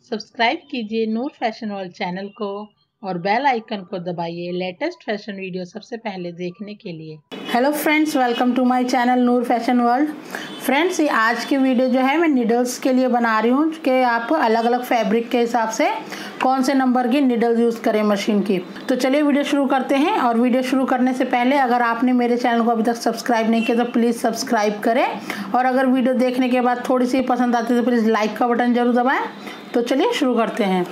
Subscribe कीजिए नूर fashion world channel को और बेल आइकन को दबाइए लेटेस्ट फैशन वीडियो सबसे पहले देखने के लिए। Hello friends, welcome to my channel Noor fashion world. Friends, ये आज की वीडियो जो है मैं नीडल्स के लिए बना रही हूँ कि आप अलग अलग फैब्रिक के हिसाब से कौन से नंबर की नीडल्स यूज़ करें मशीन की। तो चलिए वीडियो शुरू करते हैं। और वीडियो शुरू करने से पहले अगर आपने मेरे चैनल को अभी तक सब्सक्राइब नहीं किया तो प्लीज़ सब्सक्राइब करें, और अगर वीडियो देखने के बाद थोड़ी सी पसंद आती है तो प्लीज़ लाइक का बटन जरूर दबाएँ। तो चलिए शुरू करते हैं।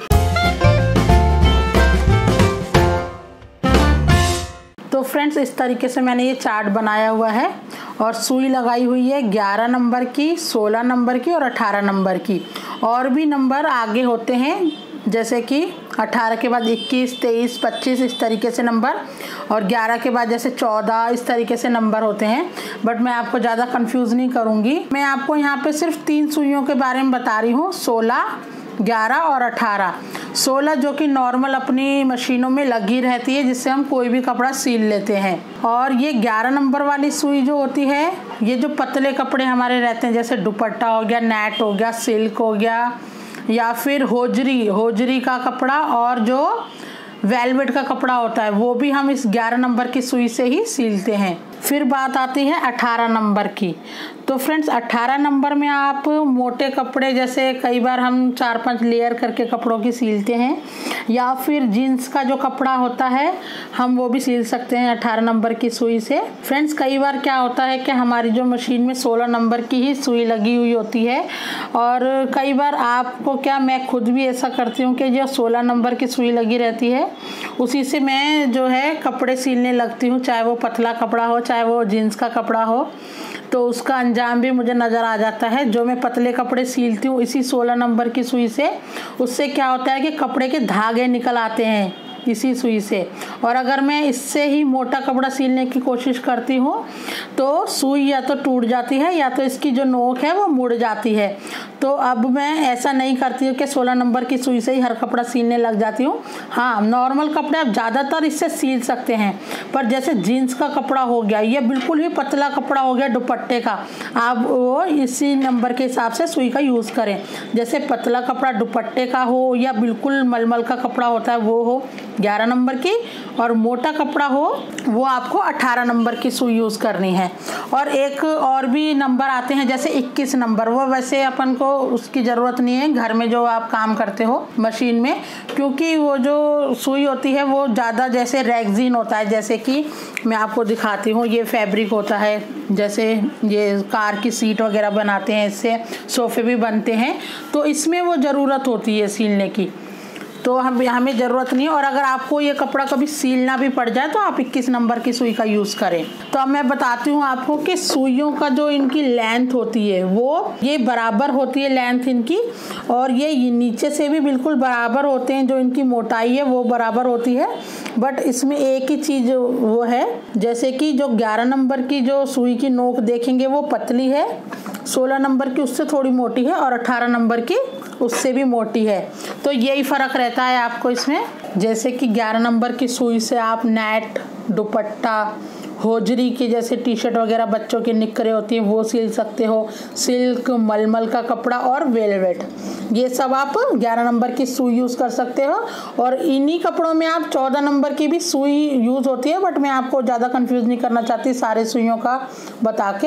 तो फ्रेंड्स, इस तरीके से मैंने ये चार्ट बनाया हुआ है और सुई लगाई हुई है 11 नंबर की, 16 नंबर की और 18 नंबर की। और भी नंबर आगे होते हैं, जैसे कि 18 के बाद 21, 23, 25 इस तरीके से नंबर, और 11 के बाद जैसे 14 इस तरीके से नंबर होते हैं। बट मैं आपको ज़्यादा कंफ्यूज नहीं करूँगी। मैं आपको यहाँ पे सिर्फ 3 सुइयों के बारे में बता रही हूँ, 16, 11 और 18। 16 जो कि नॉर्मल अपनी मशीनों में लगी रहती है, जिससे हम कोई भी कपड़ा सिल लेते हैं। और ये 11 नंबर वाली सुई जो होती है, ये जो पतले कपड़े हमारे रहते हैं, जैसे दुपट्टा हो गया, नेट हो गया, सिल्क हो गया, या फिर होजरी का कपड़ा, और जो वेलवेट का कपड़ा होता है वो भी हम इस 11 नंबर की सुई से ही सिलते हैं। फिर बात आती है 18 नंबर की। तो फ्रेंड्स, 18 नंबर में आप मोटे कपड़े, जैसे कई बार हम 4-5 लेयर करके कपड़ों की सिलते हैं, या फिर जीन्स का जो कपड़ा होता है हम वो भी सिल सकते हैं 18 नंबर की सुई से। फ्रेंड्स, कई बार क्या होता है कि हमारी जो मशीन में 16 नंबर की ही सुई लगी हुई होती है, और कई बार आपको क्या, मैं खुद भी ऐसा करती हूँ कि जो 16 नंबर की सुई लगी रहती है उसी से मैं जो है कपड़े सिलने लगती हूँ, चाहे वो पतला कपड़ा हो चाहे वो जीन्स का कपड़ा हो। तो उसका अंजाम भी मुझे नज़र आ जाता है। जो मैं पतले कपड़े सिलती हूँ इसी 16 नंबर की सुई से, उससे क्या होता है कि कपड़े के धागे निकल आते हैं इसी सुई से। और अगर मैं इससे ही मोटा कपड़ा सिलने की कोशिश करती हूँ तो सुई या तो टूट जाती है या तो इसकी जो नोक है वो मुड़ जाती है। तो अब मैं ऐसा नहीं करती हूँ कि 16 नंबर की सुई से ही हर कपड़ा सिलने लग जाती हूँ। हाँ, नॉर्मल कपड़े आप ज़्यादातर इससे सिल सकते हैं, पर जैसे जीन्स का कपड़ा हो गया, ये बिल्कुल ही पतला कपड़ा हो गया दुपट्टे का, आप वो इसी नंबर के हिसाब से सुई का यूज़ करें। जैसे पतला कपड़ा दुपट्टे का हो या बिल्कुल मलमल का कपड़ा होता है वो हो 11 नंबर की, और मोटा कपड़ा हो वो आपको 18 नंबर की सुई यूज़ करनी है। और एक और भी नंबर आते हैं जैसे 21 नंबर, वो वैसे अपन को उसकी ज़रूरत नहीं है घर में जो आप काम करते हो मशीन में, क्योंकि वो जो सुई होती है वो ज़्यादा जैसे रेक्सिन होता है। जैसे कि मैं आपको दिखाती हूँ, ये फैब्रिक होता है, जैसे ये कार की सीट वगैरह बनाते हैं, इससे सोफ़े भी बनते हैं, तो इसमें वो ज़रूरत होती है सिलने की, तो हमें ज़रूरत नहीं है। और अगर आपको ये कपड़ा कभी सिलना भी पड़ जाए तो आप 21 नंबर की सुई का यूज़ करें। तो अब मैं बताती हूँ आपको कि सुइयों का जो इनकी लेंथ होती है वो ये बराबर होती है लेंथ इनकी, और ये नीचे से भी बिल्कुल बराबर होते हैं, जो इनकी मोटाई है वो बराबर होती है। बट इसमें एक ही चीज़ वो है, जैसे कि जो 11 नंबर की जो सुई की नोक देखेंगे वो पतली है, 16 नंबर की उससे थोड़ी मोटी है, और 18 नंबर की उससे भी मोटी है। तो यही फ़र्क रहता है आपको इसमें। जैसे कि 11 नंबर की सुई से आप नेट, दुपट्टा, होजरी की जैसे टी शर्ट वगैरह बच्चों की निक्करें होती हैं वो सिल सकते हो, सिल्क, मलमल का कपड़ा और वेलवेट, ये सब आप 11 नंबर की सुई यूज़ कर सकते हो। और इन्हीं कपड़ों में आप 14 नंबर की भी सुई यूज़ होती है, बट मैं आपको ज़्यादा कंफ्यूज नहीं करना चाहती सारे सुइयों का बता के।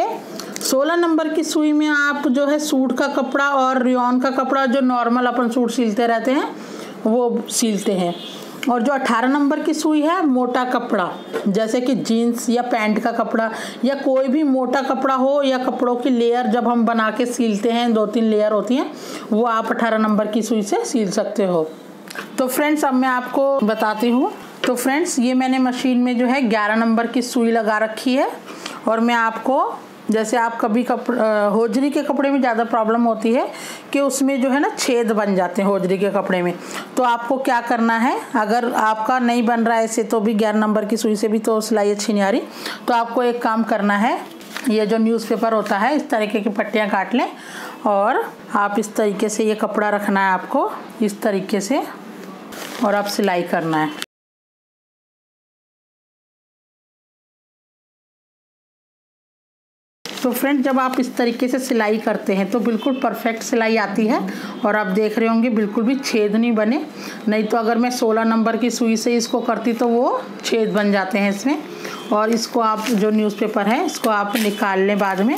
16 नंबर की सुई में आप जो है सूट का कपड़ा और रियॉन का कपड़ा, जो नॉर्मल अपन सूट सिलते रहते हैं वो सिलते हैं। और जो 18 नंबर की सुई है मोटा कपड़ा, जैसे कि जीन्स या पैंट का कपड़ा या कोई भी मोटा कपड़ा हो, या कपड़ों की लेयर जब हम बना के सिलते हैं 2-3 लेयर होती हैं, वो आप 18 नंबर की सुई से सिल सकते हो। तो फ्रेंड्स, अब मैं आपको बताती हूँ। तो फ्रेंड्स, ये मैंने मशीन में जो है 11 नंबर की सुई लगा रखी है, और मैं आपको, जैसे आप कभी होजरी के कपड़े में ज़्यादा प्रॉब्लम होती है कि उसमें जो है ना छेद बन जाते हैं होजरी के कपड़े में, तो आपको क्या करना है, अगर आपका नहीं बन रहा है ऐसे तो भी 11 नंबर की सुई से भी तो सिलाई अच्छी नहीं आ रही, तो आपको एक काम करना है, ये जो न्यूज़पेपर होता है इस तरीके की पट्टियाँ काट लें, और आप इस तरीके से ये कपड़ा रखना है आपको इस तरीके से, और आप सिलाई करना है। तो फ्रेंड जब आप इस तरीके से सिलाई करते हैं तो बिल्कुल परफेक्ट सिलाई आती है और आप देख रहे होंगे बिल्कुल भी छेद नहीं बने। नहीं तो अगर मैं 16 नंबर की सुई से इसको करती तो वो छेद बन जाते हैं इसमें। और इसको आप जो न्यूज़पेपर है इसको आप निकाल लें बाद में।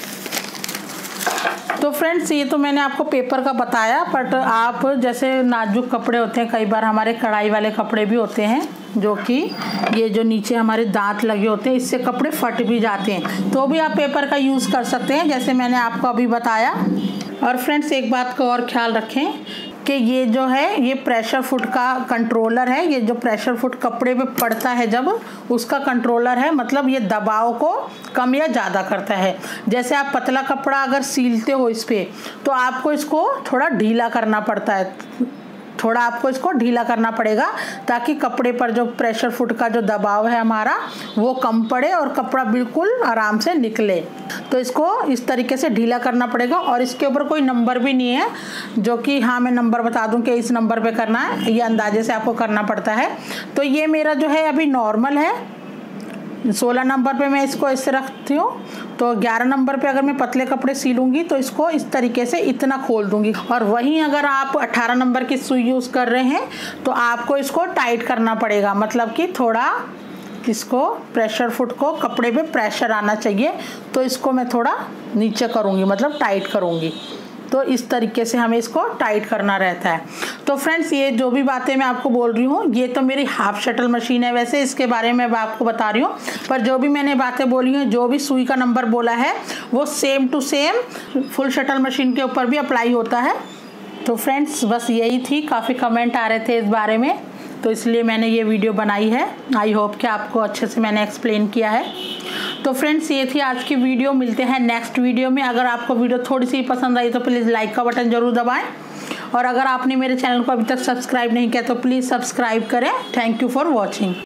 तो फ्रेंड्स ये तो मैंने आपको पेपर का बताया, बट आप जैसे नाजुक कपड़े होते हैं, कई बार हमारे कढ़ाई वाले कपड़े भी होते हैं जो कि ये जो नीचे हमारे दांत लगे होते हैं इससे कपड़े फट भी जाते हैं, तो भी आप पेपर का यूज़ कर सकते हैं जैसे मैंने आपको अभी बताया। और फ्रेंड्स एक बात का और ख्याल रखें कि ये जो है ये प्रेशर फुट का कंट्रोलर है। ये जो प्रेशर फुट कपड़े पे पड़ता है जब उसका कंट्रोलर है, मतलब ये दबाव को कम या ज़्यादा करता है। जैसे आप पतला कपड़ा अगर सीलते हो इस पे तो आपको इसको थोड़ा ढीला करना पड़ता है, थोड़ा आपको इसको ढीला करना पड़ेगा ताकि कपड़े पर जो प्रेशर फुट का जो दबाव है हमारा वो कम पड़े और कपड़ा बिल्कुल आराम से निकले। तो इसको इस तरीके से ढीला करना पड़ेगा। और इसके ऊपर कोई नंबर भी नहीं है जो कि हाँ मैं नंबर बता दूं कि इस नंबर पे करना है, ये अंदाजे से आपको करना पड़ता है। तो ये मेरा जो है अभी नॉर्मल है, 16 नंबर पे मैं इसको ऐसे रखती हूँ। तो 11 नंबर पे अगर मैं पतले कपड़े सीलूंगी तो इसको इस तरीके से इतना खोल दूंगी। और वहीं अगर आप 18 नंबर की सुई यूज़ कर रहे हैं तो आपको इसको टाइट करना पड़ेगा, मतलब कि थोड़ा इसको प्रेशर फुट को कपड़े पे प्रेशर आना चाहिए। तो इसको मैं थोड़ा नीचे करूँगी, मतलब टाइट करूँगी। तो इस तरीके से हमें इसको टाइट करना रहता है। तो फ्रेंड्स ये जो भी बातें मैं आपको बोल रही हूँ ये तो मेरी हाफ शटल मशीन है, वैसे इसके बारे में मैं आपको बता रही हूँ, पर जो भी मैंने बातें बोली हैं, जो भी सुई का नंबर बोला है वो same to same full shuttle machine के ऊपर भी अप्लाई होता है। तो फ्रेंड्स बस यही थी, काफ़ी कमेंट आ रहे थे इस बारे में तो इसलिए मैंने ये वीडियो बनाई है। आई होप कि आपको अच्छे से मैंने एक्सप्लेन किया है। तो फ्रेंड्स ये थी आज की वीडियो, मिलते हैं नेक्स्ट वीडियो में। अगर आपको वीडियो थोड़ी सी पसंद आई तो प्लीज़ लाइक का बटन ज़रूर दबाएं और अगर आपने मेरे चैनल को अभी तक सब्सक्राइब नहीं किया तो प्लीज़ सब्सक्राइब करें। Thank you for watching.